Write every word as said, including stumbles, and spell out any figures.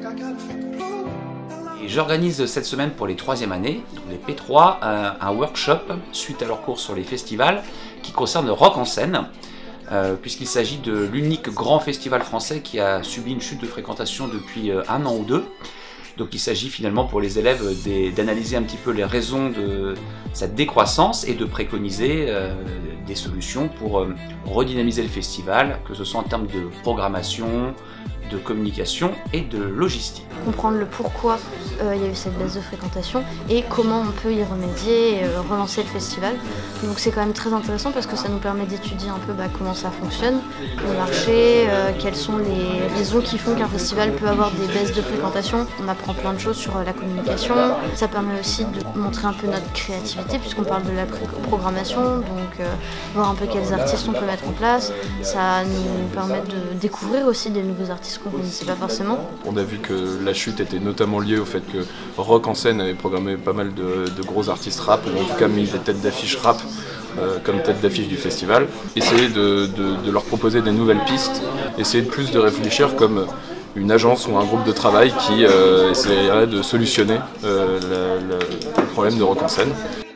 Et j'organise cette semaine pour les troisième années, donc les P trois, un, un workshop suite à leur cours sur les festivals qui concerne Rock en scène, euh, puisqu'il s'agit de l'unique grand festival français qui a subi une chute de fréquentation depuis un an ou deux. Donc il s'agit finalement pour les élèves d'analyser un petit peu les raisons de cette décroissance et de préconiser euh, des solutions pour euh, redynamiser le festival, que ce soit en termes de programmation, de communication et de logistique. Comprendre le pourquoi euh, il y a eu cette baisse de fréquentation et comment on peut y remédier et euh, relancer le festival. Donc c'est quand même très intéressant parce que ça nous permet d'étudier un peu bah, comment ça fonctionne, le marché, euh, quelles sont les raisons qui font qu'un festival peut avoir des baisses de fréquentation. On apprend plein de choses sur euh, la communication. Ça permet aussi de montrer un peu notre créativité puisqu'on parle de la programmation, donc euh, voir un peu quels artistes on peut mettre en place. Ça nous permet de découvrir aussi des nouveaux artistes qu'on ne connaissait pas forcément. On a vu que la chute était notamment liée au fait que Rock en scène avait programmé pas mal de, de gros artistes rap, ou en tout cas mis des têtes d'affiche rap euh, comme tête d'affiche du festival. Essayer de, de, de leur proposer des nouvelles pistes, essayer de plus de réfléchir comme une agence ou un groupe de travail qui euh, essaierait de solutionner euh, la, la, le problème de Rock en scène.